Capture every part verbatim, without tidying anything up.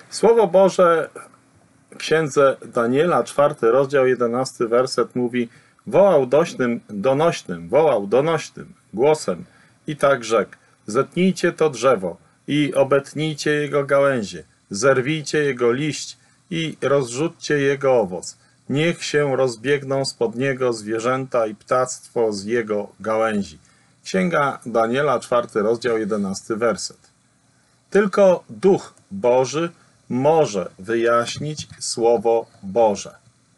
Słowo Boże w księdze Daniela, czwarty rozdział, jedenasty werset mówi: wołał dośnym, donośnym, wołał donośnym głosem i tak rzekł: zetnijcie to drzewo i obetnijcie jego gałęzie, zerwijcie jego liść i rozrzućcie jego owoc. Niech się rozbiegną spod niego zwierzęta i ptactwo z jego gałęzi. Księga Daniela, czwarty rozdział, jedenasty werset. Tylko Duch Boży może wyjaśnić Słowo Boże.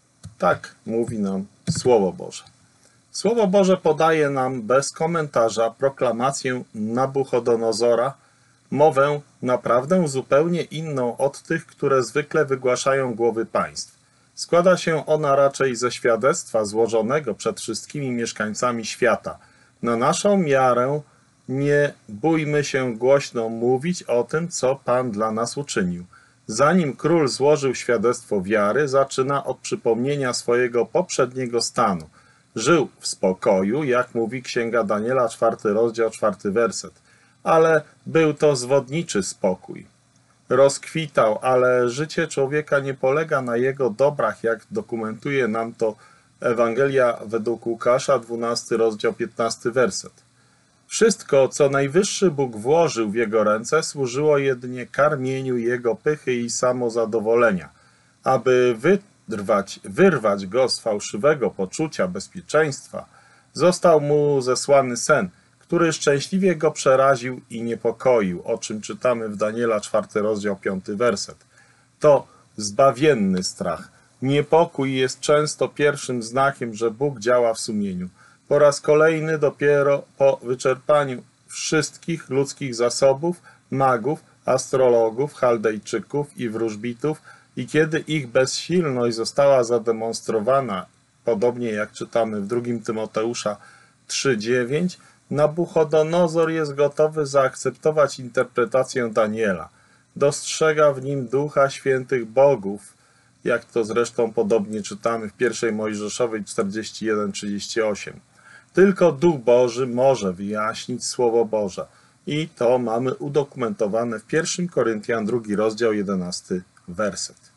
Tak mówi nam Słowo Boże. Słowo Boże podaje nam bez komentarza proklamację Nabuchodonozora, mowę naprawdę zupełnie inną od tych, które zwykle wygłaszają głowy państw. Składa się ona raczej ze świadectwa złożonego przed wszystkimi mieszkańcami świata. Na naszą miarę nie bójmy się głośno mówić o tym, co Pan dla nas uczynił. Zanim król złożył świadectwo wiary, zaczyna od przypomnienia swojego poprzedniego stanu. Żył w spokoju, jak mówi Księga Daniela, czwarty rozdział, czwarty werset. Ale był to zwodniczy spokój. Rozkwitał, ale życie człowieka nie polega na jego dobrach, jak dokumentuje nam to Ewangelia według Łukasza, dwunasty rozdział, piętnasty werset. Wszystko, co najwyższy Bóg włożył w jego ręce, służyło jedynie karmieniu jego pychy i samozadowolenia. Aby wyrwać, wyrwać go z fałszywego poczucia bezpieczeństwa, został mu zesłany sen, który szczęśliwie go przeraził i niepokoił, o czym czytamy w Daniela, czwarty rozdział, piąty werset. To zbawienny strach. Niepokój jest często pierwszym znakiem, że Bóg działa w sumieniu. Po raz kolejny, dopiero po wyczerpaniu wszystkich ludzkich zasobów, magów, astrologów, chaldejczyków i wróżbitów, i kiedy ich bezsilność została zademonstrowana, podobnie jak czytamy w drugim Tymoteusza trzy dziewięć, Nabuchodonozor jest gotowy zaakceptować interpretację Daniela. Dostrzega w nim ducha świętych bogów, jak to zresztą podobnie czytamy w pierwszej Mojżeszowej czterdzieści jeden trzydzieści osiem. Tylko Duch Boży może wyjaśnić Słowo Boże. I to mamy udokumentowane w pierwszym Koryntian, drugi rozdział, jedenasty werset.